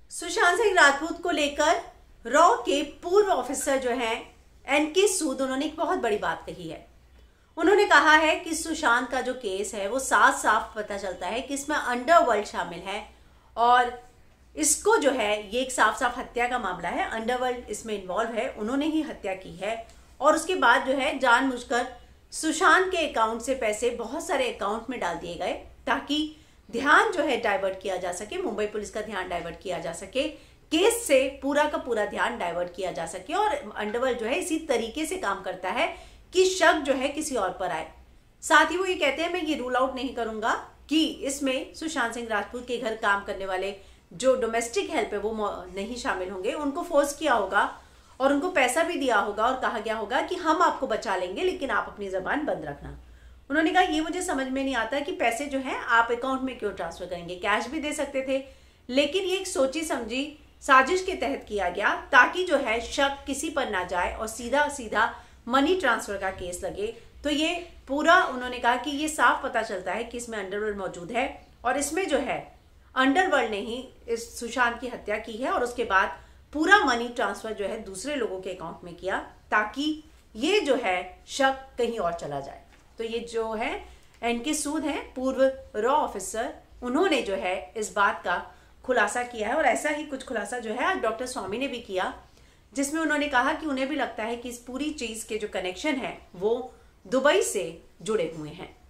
सुशांत सिंह राजपूत को लेकर रॉ के पूर्व ऑफिसर जो हैं एनके सूद, उन्होंने एक बहुत बड़ी बात कही है। उन्होंने कहा है कि सुशांत का जो केस है वो साफ साफ पता चलता है कि इसमें अंडरवर्ल्ड शामिल है और इसको जो है ये एक साफ साफ हत्या का मामला है। अंडरवर्ल्ड इसमें इन्वॉल्व है, उन्होंने ही हत्या की है और उसके बाद जो है जानबूझकर सुशांत के अकाउंट से पैसे बहुत सारे अकाउंट में डाल दिए गए ताकि ध्यान जो है डाइवर्ट किया जा सके, मुंबई पुलिस का ध्यान डाइवर्ट किया जा सके, केस से पूरा का पूरा ध्यान डाइवर्ट किया जा सके। और अंडरवर्ल्ड जो है इसी तरीके से काम करता है कि शक जो है किसी और पर आए। साथ ही वो ये कहते हैं, मैं ये रूल आउट नहीं करूंगा कि इसमें सुशांत सिंह राजपूत के घर काम करने वाले जो डोमेस्टिक हेल्प है वो नहीं शामिल होंगे। उनको फोर्स किया होगा और उनको पैसा भी दिया होगा और कहा गया होगा कि हम आपको बचा लेंगे लेकिन आप अपनी जबान बंद रखना। उन्होंने कहा ये मुझे समझ में नहीं आता कि पैसे जो हैं आप अकाउंट में क्यों ट्रांसफर करेंगे, कैश भी दे सकते थे, लेकिन ये एक सोची समझी साजिश के तहत किया गया ताकि जो है शक किसी पर ना जाए और सीधा सीधा मनी ट्रांसफर का केस लगे। तो ये पूरा उन्होंने कहा कि ये साफ पता चलता है कि इसमें अंडरवर्ल्ड मौजूद है और इसमें जो है अंडरवर्ल्ड ने ही इस सुशांत की हत्या की है और उसके बाद पूरा मनी ट्रांसफर जो है दूसरे लोगों के अकाउंट में किया ताकि ये जो है शक कहीं और चला जाए। तो ये जो है एनके सूद हैं, पूर्व रॉ ऑफिसर, उन्होंने जो है इस बात का खुलासा किया है और ऐसा ही कुछ खुलासा जो है आज डॉक्टर स्वामी ने भी किया, जिसमें उन्होंने कहा कि उन्हें भी लगता है कि इस पूरी चीज के जो कनेक्शन है वो दुबई से जुड़े हुए हैं।